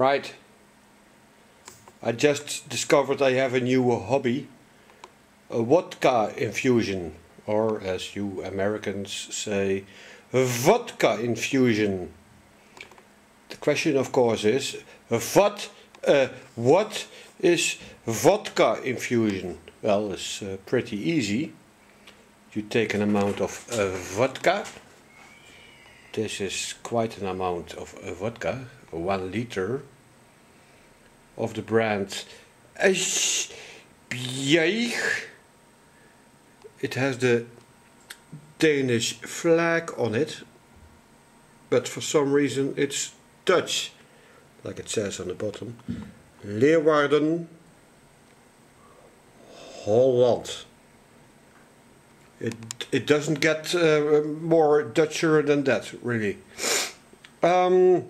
Right. I just discovered I have a new hobby. A vodka infusion. Or as you Americans say, a vodka infusion. The question of course is, what is vodka infusion? Well, it's pretty easy. You take an amount of vodka. This is quite an amount of vodka, 1 liter, of the brand Esbjerg. It has the Danish flag on it, but for some reason it's Dutch, like it says on the bottom. Leeuwarden, Holland. It doesn't get more Dutcher than that, really. Then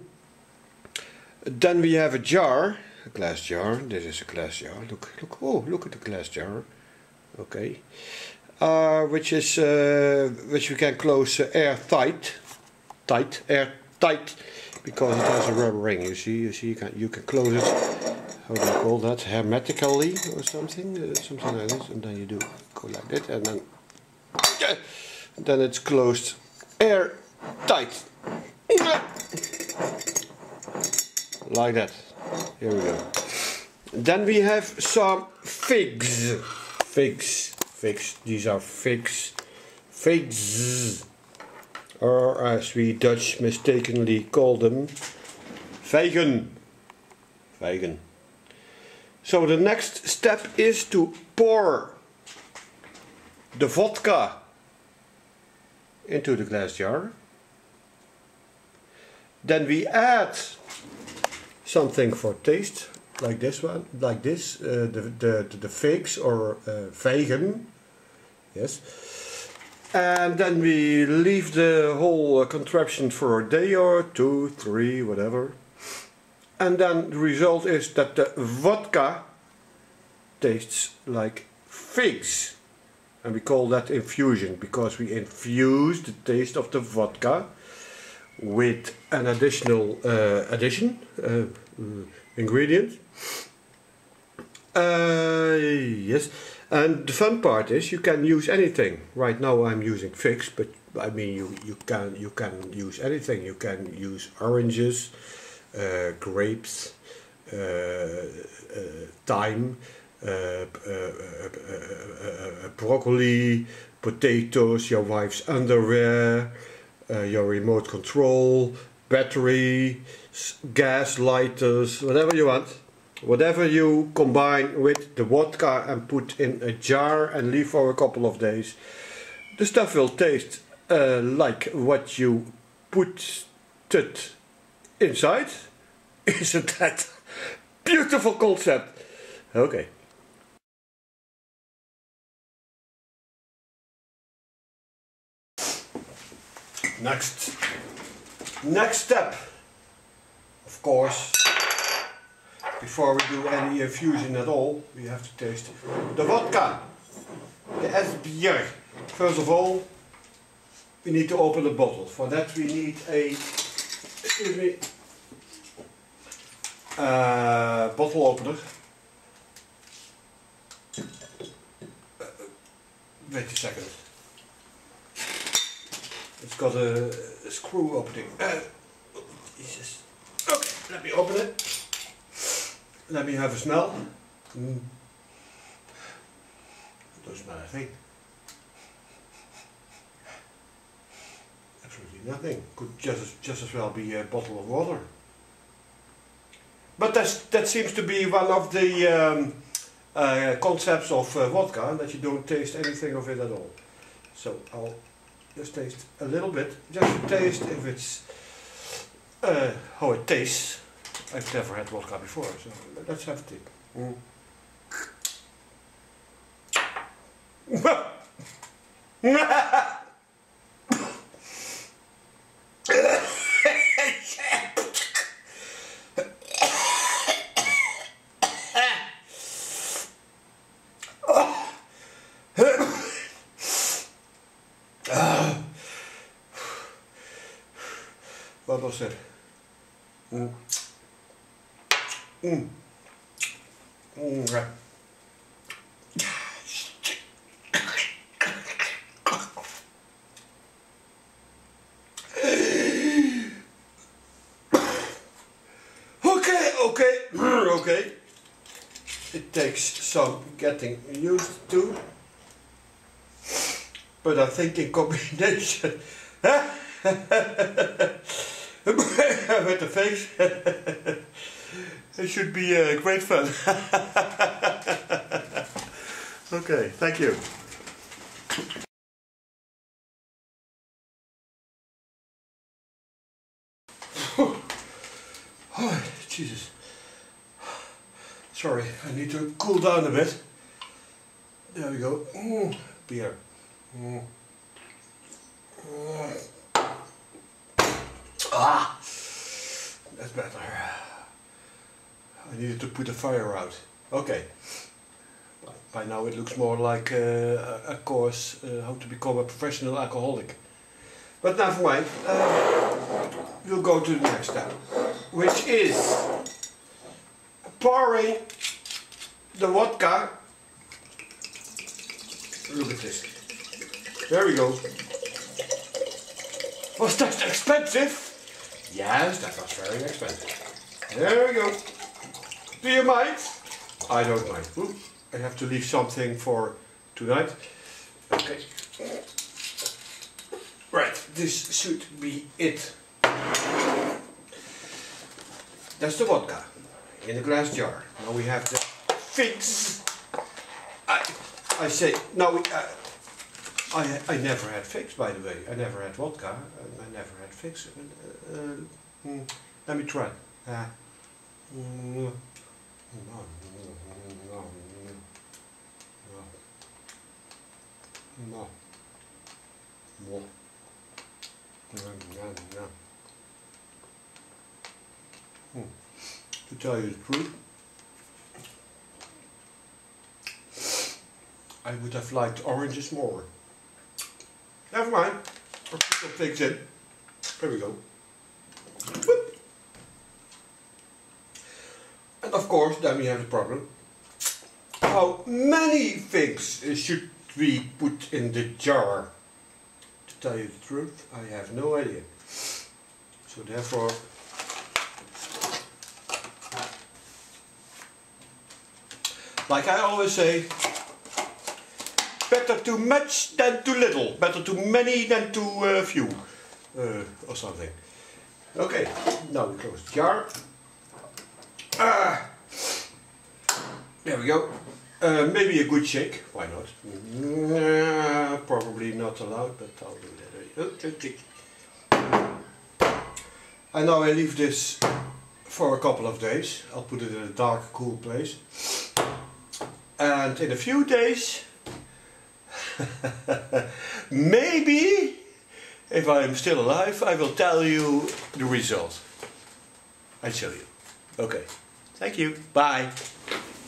we have a jar, a glass jar. This is a glass jar. Look! Oh, look at the glass jar. Okay, which we can close airtight, airtight, because it has a rubber ring. You see, you can close it. How do you call that? Hermetically or something, something like this. And then you do go like that, and then it's closed airtight, like that. Here we go. Then we have some figs. These are figs, or as we Dutch mistakenly call them, vijgen. So the next step is to pour the vodka into the glass jar. Then we add something for taste, like this one, like this, the figs or vijgen, yes. And then we leave the whole contraption for a day or 2, 3, whatever. And then the result is that the vodka tastes like figs. And we call that infusion, because we infuse the taste of the vodka with an additional ingredient. Yes, and the fun part is you can use anything. Right now I'm using figs, but I mean you can use anything. You can use oranges, grapes, thyme, broccoli, potatoes, your wife's underwear, your remote control, battery, gas lighters, whatever you want. Whatever you combine with the vodka and put in a jar and leave for a couple of days, the stuff will taste like what you put it inside. Isn't that beautiful concept? Okay. Next step, of course, before we do any infusion at all, we have to taste the vodka, the Esbjerg. First of all, we need to open the bottle. For that we need a, excuse me, bottle opener. Wait a second. It's got a screw opening. Jesus. Okay, let me open it. Let me have a smell. It doesn't smell a thing. Absolutely nothing. Could just as well be a bottle of water. But that seems to be one of the concepts of vodka, that you don't taste anything of it at all. So I'll just taste a little bit, just to taste if it's how it tastes. I've never had vodka before, so let's have a tip. What was it? Mm. Mm. Okay. It takes some getting used to, but I think in combination with the face, it should be great fun. Okay, thank you. Oh, Jesus. Sorry, I need to cool down a bit. There we go. Beer. Ah, that's better. I needed to put the fire out. Okay. By now it looks more like a course how to become a professional alcoholic. But never mind. We'll go to the next step, which is pouring the vodka. Look at this. There we go. Was that expensive? Yes, that was very expensive. There we go. Do you mind? I don't mind. Ooh, I have to leave something for tonight. Okay. Right, this should be it. That's the vodka in a glass jar. Now we have the figs. I say, no, I never had figs, by the way. I never had vodka, I never had figs. Let me try. No. To tell you the truth, I would have liked oranges more. Never mind. I'll put some figs in. There we go. Whoop. And of course, then we have the problem. How many figs should we put in the jar? To tell you the truth, I have no idea. So therefore, like I always say, better too much than too little. Better too many than too few. Or something. Okay, now we close the jar. There we go. Maybe a good shake, why not? Probably not allowed, but I'll do that. And now I leave this for a couple of days. I'll put it in a dark, cool place. And in a few days, maybe, if I'm still alive, I will tell you the result. I'll show you. Okay. Thank you. Bye.